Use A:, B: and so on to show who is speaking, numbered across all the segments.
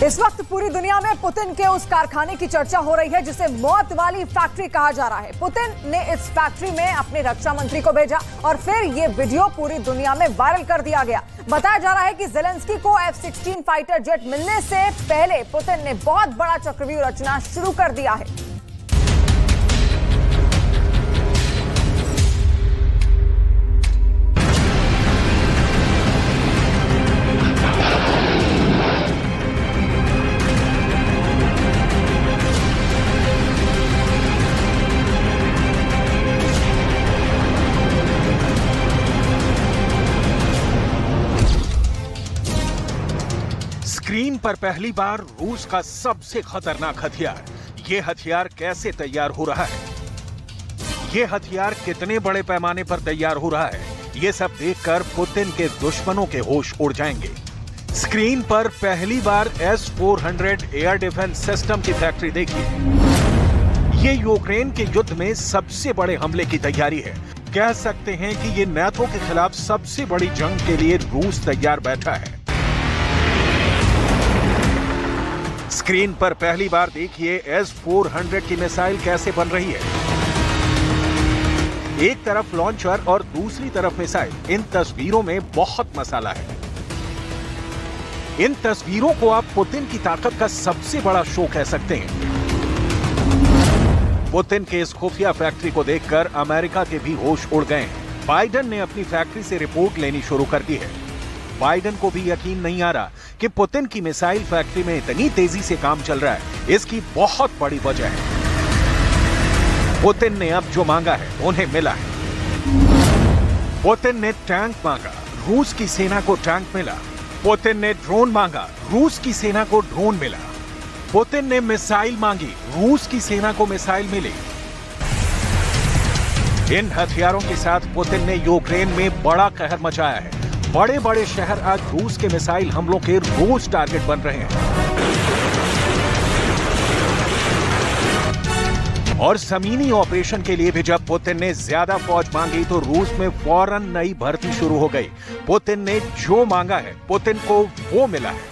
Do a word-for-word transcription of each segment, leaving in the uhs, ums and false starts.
A: इस वक्त पूरी दुनिया में पुतिन के उस कारखाने की चर्चा हो रही है जिसे मौत वाली फैक्ट्री कहा जा रहा है। पुतिन ने इस फैक्ट्री में अपने रक्षा मंत्री को भेजा और फिर ये वीडियो पूरी दुनिया में वायरल कर दिया गया। बताया जा रहा है कि ज़ेलेंस्की को एफ सिक्सटीन फाइटर जेट मिलने से पहले पुतिन ने बहुत बड़ा चक्रव्यूह रचना शुरू कर दिया है।
B: स्क्रीन पर पहली बार रूस का सबसे खतरनाक हथियार। ये हथियार कैसे तैयार हो रहा है, ये हथियार कितने बड़े पैमाने पर तैयार हो रहा है, ये सब देखकर पुतिन के दुश्मनों के होश उड़ जाएंगे। स्क्रीन पर पहली बार S four hundred air defence system की फैक्ट्री देखिए। ये यूक्रेन के युद्ध में सबसे बड़े हमले की तैयारी है। कह सकते हैं कि ये नाटो के खिलाफ सबसे बड़ी जंग के लिए रूस तैयार बैठा है। स्क्रीन पर पहली बार देखिए एस फोर हंड्रेड की मिसाइल कैसे बन रही है। एक तरफ लॉन्चर और दूसरी तरफ मिसाइल। इन तस्वीरों में बहुत मसाला है। इन तस्वीरों को आप पुतिन की ताकत का सबसे बड़ा शो कह सकते हैं। पुतिन के इस खुफिया फैक्ट्री को देखकर अमेरिका के भी होश उड़ गए हैं। बाइडेन ने अपनी फैक्ट्री से रिपोर्ट लेनी शुरू कर दी है। बाइडेन को भी यकीन नहीं आ रहा कि पुतिन की मिसाइल फैक्ट्री में इतनी तेजी से काम चल रहा है। इसकी बहुत बड़ी वजह है, पुतिन ने अब जो मांगा है उन्हें मिला है। पुतिन ने टैंक मांगा, रूस की सेना को टैंक मिला। पुतिन ने ड्रोन मांगा, रूस की सेना को ड्रोन मिला। पुतिन ने मिसाइल मांगी, रूस की सेना को मिसाइल मिली। इन हथियारों के साथ पुतिन ने यूक्रेन में बड़ा कहर मचाया है। बड़े बड़े शहर आज रूस के मिसाइल हमलों के रोज टारगेट बन रहे हैं। और जमीनी ऑपरेशन के लिए भी जब पुतिन ने ज्यादा फौज मांगी तो रूस में फौरन नई भर्ती शुरू हो गई। पुतिन ने जो मांगा है पुतिन को वो मिला है।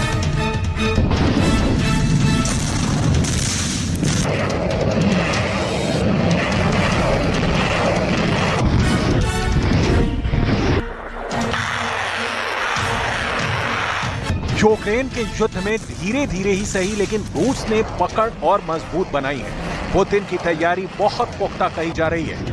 B: यूक्रेन के युद्ध में धीरे धीरे ही सही लेकिन रूस ने पकड़ और मजबूत बनाई है। पुतिन की तैयारी बहुत पुख्ता कही जा रही है।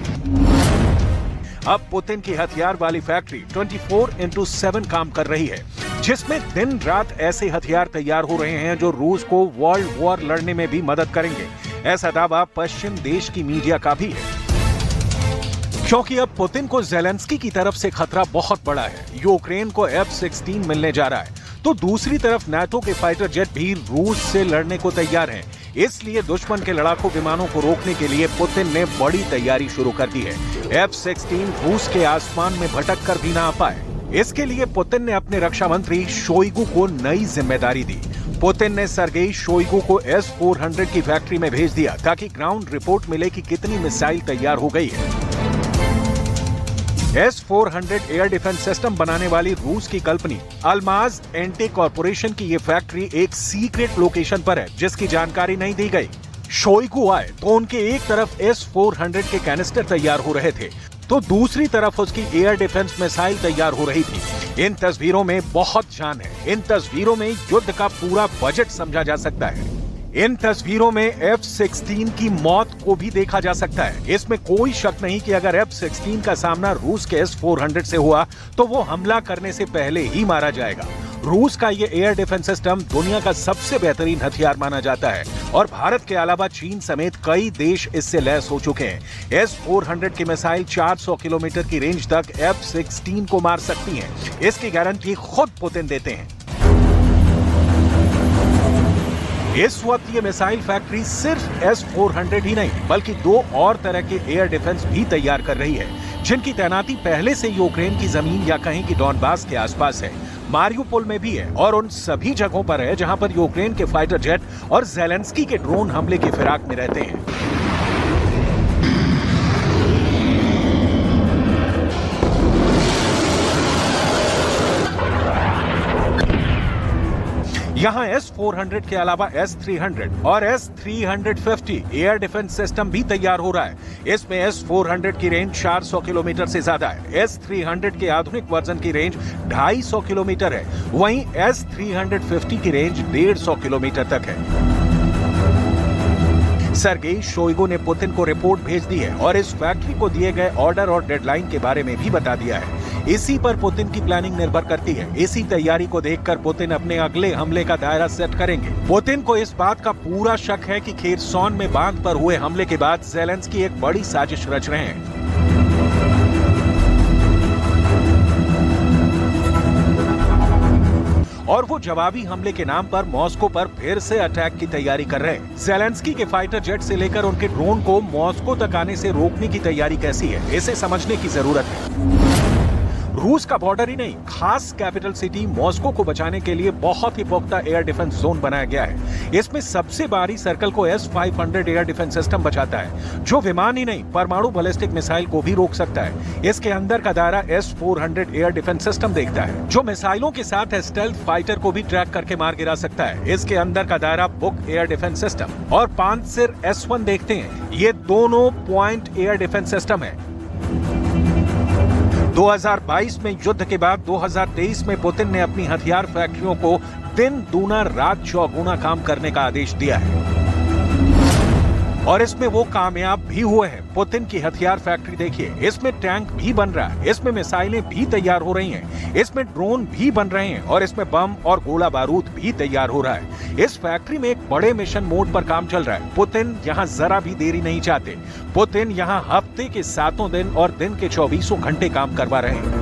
B: अब पुतिन की हथियार वाली फैक्ट्री चौबीस इंटू सात काम कर रही है, जिसमें दिन रात ऐसे हथियार तैयार हो रहे हैं जो रूस को वर्ल्ड वॉर लड़ने में भी मदद करेंगे। ऐसा दावा पश्चिम देश की मीडिया का भी है, क्योंकि अब पुतिन को ज़ेलेंस्की की तरफ से खतरा बहुत बड़ा है। यूक्रेन को एफ सिक्सटीन मिलने जा रहा है तो दूसरी तरफ नाटो के फाइटर जेट भी रूस से लड़ने को तैयार हैं। इसलिए दुश्मन के लड़ाकू विमानों को रोकने के लिए पुतिन ने बड़ी तैयारी शुरू कर दी है। एफ सिक्सटीन रूस के आसमान में भटक कर भी ना आ पाए, इसके लिए पुतिन ने अपने रक्षा मंत्री शोइगु को नई जिम्मेदारी दी। पुतिन ने सर्गेई शोइगु को एस फोर हंड्रेड की फैक्ट्री में भेज दिया ताकि ग्राउंड रिपोर्ट मिले कि कितनी मिसाइल तैयार हो गई है। S four hundred air defence system बनाने वाली रूस की कंपनी अल्माज एंटी कॉर्पोरेशन की ये फैक्ट्री एक सीक्रेट लोकेशन पर है जिसकी जानकारी नहीं दी गई। शोइगु आए तो उनके एक तरफ एस फोर हंड्रेड के कैनिस्टर तैयार हो रहे थे तो दूसरी तरफ उसकी एयर डिफेंस मिसाइल तैयार हो रही थी। इन तस्वीरों में बहुत जान है। इन तस्वीरों में युद्ध का पूरा बजट समझा जा सकता है। इन तस्वीरों में एफ सिक्सटीन की मौत को भी देखा जा सकता है। इसमें कोई शक नहीं कि अगर एफ सिक्सटीन का सामना रूस के एस फोर हंड्रेड से हुआ तो वो हमला करने से पहले ही मारा जाएगा। रूस का ये एयर डिफेंस सिस्टम दुनिया का सबसे बेहतरीन हथियार माना जाता है और भारत के अलावा चीन समेत कई देश इससे लैस हो चुके हैं। एस फोर हंड्रेड की मिसाइल चार सौ किलोमीटर की रेंज तक एफ सिक्सटीन को मार सकती है। इसकी गारंटी खुद पुतिन देते हैं। इस वक्त ये मिसाइल फैक्ट्री सिर्फ एस फोर हंड्रेड ही नहीं बल्कि दो और तरह के एयर डिफेंस भी तैयार कर रही है, जिनकी तैनाती पहले से यूक्रेन की जमीन या कहीं की डॉनबास के आसपास है। मारियुपोल में भी है और उन सभी जगहों पर है जहां पर यूक्रेन के फाइटर जेट और ज़ेलेंस्की के ड्रोन हमले की फिराक में रहते हैं। यहाँ एस फोर हंड्रेड के अलावा एस थ्री हंड्रेड और S three fifty air defence system भी तैयार हो रहा है। इसमें एस फोर हंड्रेड की रेंज चार सौ किलोमीटर से ज्यादा है। एस थ्री हंड्रेड के आधुनिक वर्जन की रेंज ढाई सौ किलोमीटर है, वहीं एस थ्री फिफ्टी की रेंज डेढ़ सौ किलोमीटर तक है। सर्गेई शोइगु ने पुतिन को रिपोर्ट भेज दी है और इस फैक्ट्री को दिए गए ऑर्डर और डेडलाइन के बारे में भी बता दिया है। इसी पर पुतिन की प्लानिंग निर्भर करती है। इसी तैयारी को देखकर पुतिन अपने अगले हमले का दायरा सेट करेंगे। पुतिन को इस बात का पूरा शक है कि खेरसॉन में बांध पर हुए हमले के बाद ज़ेलेंस्की एक बड़ी साजिश रच रहे हैं। और वो जवाबी हमले के नाम पर मॉस्को पर फिर से अटैक की तैयारी कर रहे हैं। ज़ेलेंस्की के फाइटर जेट से लेकर उनके ड्रोन को मॉस्को तक आने से रोकने की तैयारी कैसी है, इसे समझने की जरूरत है। रूस का बॉर्डर ही नहीं, खास कैपिटल सिटी मॉस्को को बचाने के लिए बहुत ही पुख्ता एयर डिफेंस जोन बनाया गया है। इसमें सबसे बाहरी सर्कल को S five hundred air defence system बचाता है, जो विमान ही नहीं परमाणु बैलिस्टिक मिसाइल को भी रोक सकता है। इसके अंदर का दायरा S four hundred air defence system देखता है, जो मिसाइलों के साथ स्टेल्थ फाइटर को भी ट्रैक करके मार गिरा सकता है। इसके अंदर का दायरा बुक एयर डिफेंस सिस्टम और पांचसिर एस वन देखते हैं। ये दोनों पॉइंट एयर डिफेंस सिस्टम है। दो हज़ार बाईस में युद्ध के बाद दो हज़ार तेईस में पुतिन ने अपनी हथियार फैक्ट्रियों को दिन दूना रात चौगुना काम करने का आदेश दिया है और इसमें वो कामयाब भी हुए हैं। पुतिन की हथियार फैक्ट्री देखिए, इसमें टैंक भी बन रहा है, इसमें मिसाइलें भी तैयार हो रही हैं, इसमें ड्रोन भी बन रहे हैं और इसमें बम और गोला बारूद भी तैयार हो रहा है। इस फैक्ट्री में एक बड़े मिशन मोड पर काम चल रहा है। पुतिन यहाँ जरा भी देरी नहीं चाहते। पुतिन यहाँ हफ्ते के सातों दिन और दिन के चौबीसों घंटे काम करवा रहे हैं।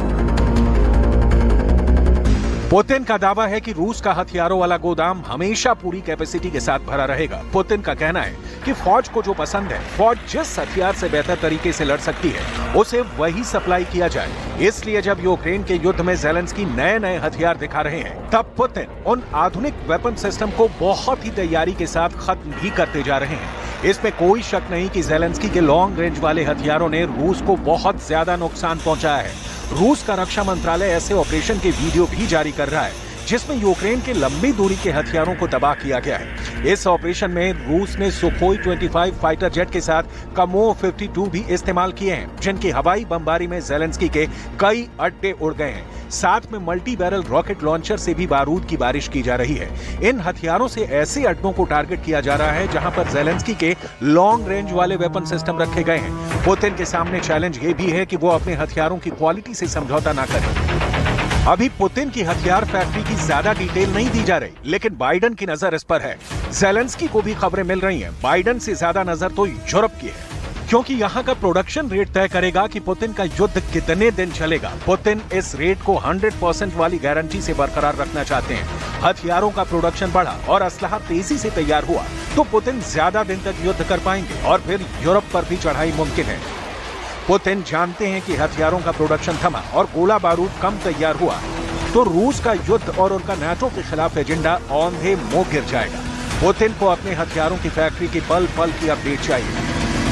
B: पुतिन का दावा है कि रूस का हथियारों वाला गोदाम हमेशा पूरी कैपेसिटी के साथ भरा रहेगा। पुतिन का कहना है कि फौज को जो पसंद है, फौज जिस हथियार से बेहतर तरीके से लड़ सकती है, उसे वही सप्लाई किया जाए। इसलिए जब यूक्रेन के युद्ध में ज़ेलेंस्की नए नए हथियार दिखा रहे हैं, तब पुतिन उन आधुनिक वेपन सिस्टम को बहुत ही तैयारी के साथ खत्म भी करते जा रहे हैं। इसमें कोई शक नहीं कि ज़ेलेंस्की के लॉन्ग रेंज वाले हथियारों ने रूस को बहुत ज्यादा नुकसान पहुंचाया है। रूस का रक्षा मंत्रालय ऐसे ऑपरेशन के वीडियो भी जारी कर रहा है, जिसमें यूक्रेन के लंबी दूरी के हथियारों को तबाह किया गया है। इस ऑपरेशन में रूस ने सुखोई पच्चीस फाइटर जेट के साथ कमो बावन भी इस्तेमाल किए हैं, जिनकी हवाई बमबारी में ज़ेलेंस्की के कई अड्डे उड़ गए हैं। साथ में मल्टी बैरल रॉकेट लॉन्चर से भी बारूद की बारिश की जा रही है। इन हथियारों से ऐसे अड्डों को टारगेट किया जा रहा है जहां पर ज़ेलेंस्की के लॉन्ग रेंज वाले वेपन सिस्टम रखे गए हैं। पुतिन के सामने चैलेंज ये भी है कि वो अपने हथियारों की क्वालिटी से समझौता ना करें। अभी पुतिन की हथियार फैक्ट्री की ज्यादा डिटेल नहीं दी जा रही, लेकिन बाइडन की नजर इस पर है। ज़ेलेंस्की को भी खबरें मिल रही हैं। बाइडन से ज्यादा नजर तो यूरोप की है, क्योंकि यहाँ का प्रोडक्शन रेट तय करेगा कि पुतिन का युद्ध कितने दिन चलेगा। पुतिन इस रेट को सौ परसेंट वाली गारंटी से बरकरार रखना चाहते हैं। हथियारों का प्रोडक्शन बढ़ा और असलहा तेजी से तैयार हुआ तो पुतिन ज्यादा दिन तक युद्ध कर पाएंगे और फिर यूरोप पर भी चढ़ाई मुमकिन है। पुतिन जानते हैं कि हथियारों का प्रोडक्शन थमा और गोला बारूद कम तैयार हुआ तो रूस का युद्ध और उनका नाटो के खिलाफ एजेंडा औंधे मुंह गिर जाएगा। पुतिन को अपने हथियारों की फैक्ट्री की पल पल की अपडेट चाहिए।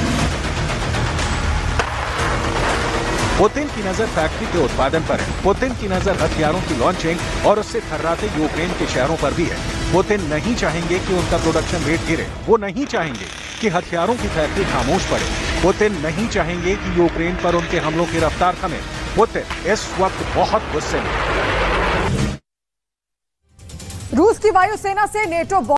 B: पुतिन की नजर फैक्ट्री के उत्पादन पर है। पुतिन की नजर हथियारों की लॉन्चिंग और उससे थर्राते यूक्रेन के शहरों पर भी है। पुतिन नहीं चाहेंगे कि उनका प्रोडक्शन रेट गिरे। वो नहीं चाहेंगे कि हथियारों की फैक्ट्री खामोश पड़े। पुतिन नहीं चाहेंगे कि यूक्रेन पर उनके हमलों की रफ्तार थमे। पुतिन इस वक्त बहुत गुस्से में।
A: रूस की वायुसेना से नेटो